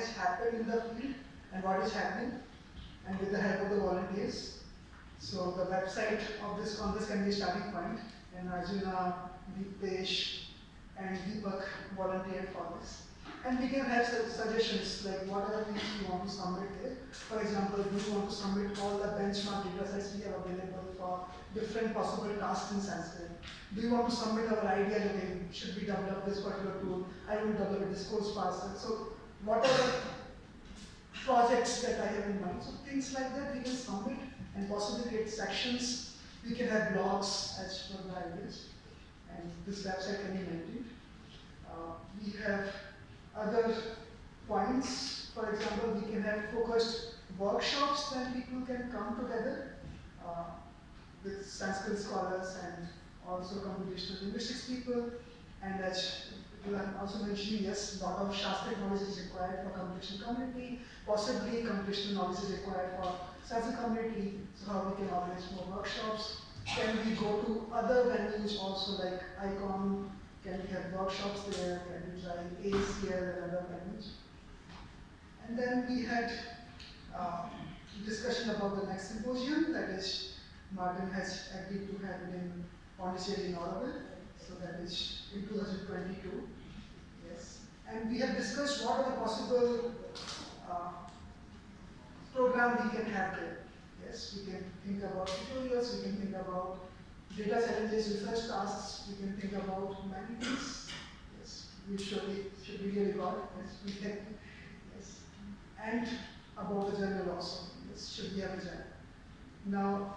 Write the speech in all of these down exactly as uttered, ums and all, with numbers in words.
has happened in the field and what is happening, and with the help of the volunteers. So the website of this congress can be a starting point, and Arjuna, Deepesh, and Deepak volunteered for this. And we can have suggestions like what are the things we want to submit there. For example, do you want to submit all the benchmark data sets we have available for different possible tasks in Sanskrit? Do you want to submit our idea again? Should we develop this particular tool? I will develop a discourse parser. So what are the projects that I have in mind? So things like that we can submit and possibly create sections. We can have blogs as per the ideas, and this website can be maintained. Uh, we have other points. For example, we can have focused workshops that people can come together uh, with Sanskrit scholars and also computational linguistics people. And as you are also mentioning, yes, a lot of Shastric knowledge is required for computational community, possibly computational knowledge is required for Sanskrit community. So how we can organize more workshops. Can we go to other venues also, like ICON? Can we have workshops there? Can we try A C L and other venues? And then we had uh, discussion about the next symposium, that is, Martin has agreed to have it in Pondicherry in Oroville, so that is in two thousand twenty-two. Yes. And we have discussed what are the possible uh, program we can have there. Yes, we can think about tutorials, we can think about data challenges, research tasks, we can think about many things. Yes, we should be, should be really good. Yes, we can. Yes. And about the journal also. Yes, should we have a journal? Now,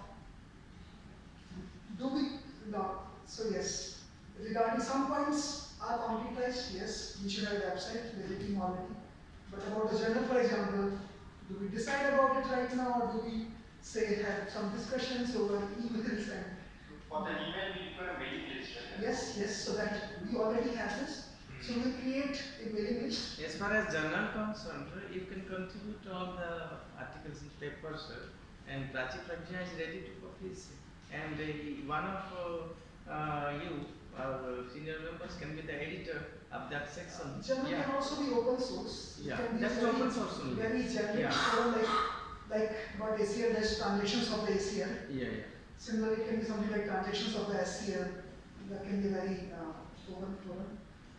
do we, now, so yes, regarding some points are concretized, yes, we should have a website, visiting already. But about the journal, for example, do we decide about it right now, or do we say have some discussions over emails and for the email, we require a mailing list, right? Yes, yes, so that we already have this. So we create a mailing list. As far as journal concerned, you can contribute all the articles and papers, and Prachi Pragya is ready to publish. And uh, one of uh, uh, you, our senior members, can be the editor of that section. Journal yeah. can also be open source. Yeah, can be that's very, open source only. Very generic, yeah. so like, like what A C L does, translations of the A C L. Yeah, yeah. Similarly, it can be something like translations of the S C L. That can be very uh, open forum.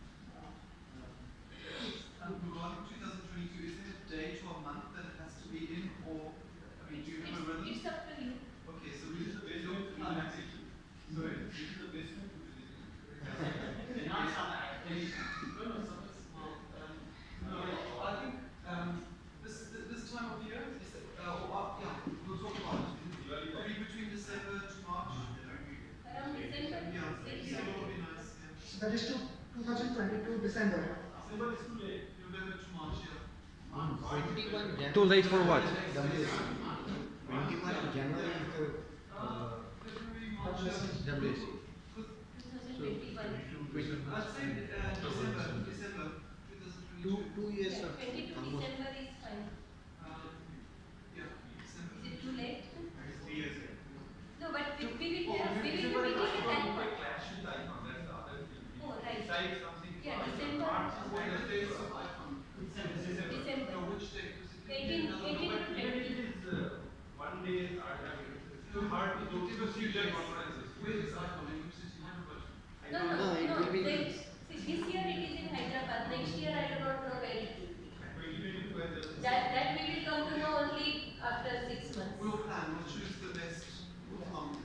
Um, regarding two thousand twenty-two, is there a date or a month that it has to be in, or I mean, do you have a rhythm? It's up to you. Okay, so we just don't plan it. Sorry, this is the best one to do. Not some application. No, no, some is well. Um, no, I think um, this this time of year is uh, or, uh, yeah, we'll talk about it. Maybe between December to March. Around December. Yeah, December would be nice. Yeah. So that is to two thousand twenty-two December. December is too late. November to March, yeah. twenty-one Too late for what? twenty-one January is the uh, February, March. Yeah. W S C. twenty twenty-one. I'd say uh, December, December two thousand twenty-two. Two two years Yeah, of twenty-two almost. December is fine. Um, yeah, December. Is it too late? Three years ago. No, but we, we will Oh, have, we will be December meeting is at fine. ICON. Clash with icon, that's the other thing. Oh, right. Decide something. Yeah, for December. March. Wednesday is of icon. December. December. No, which day? Was it eighteen, another eighteen one? to Even twenty. if it is uh, one day, are it's too hard to do because you get conferences. Where is icon? In which city? Hyderabad. I No, don't no, No, it no. will be- They, see, this year it is in Hyderabad. Next year I do not know where it will be. twenty twenty-two and the- That that we will come to know only after six months. We'll plan. We'll choose the best. We'll come.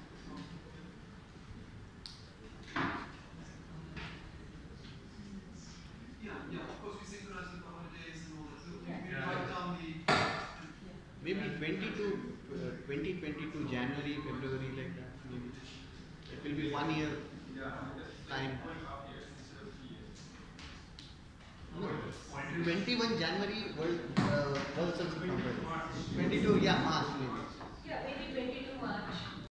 Yeah, yeah. Of course, we synchronize with the holidays and all that. So we we Yeah. write down the. Maybe twenty-two, uh, twenty twenty-two January, February, like that. Maybe it will be one year Yeah, that's time. one and a half years instead of three years. No, twenty-one January World uh, World Sanskrit Conference. twenty-two, yeah, March maybe.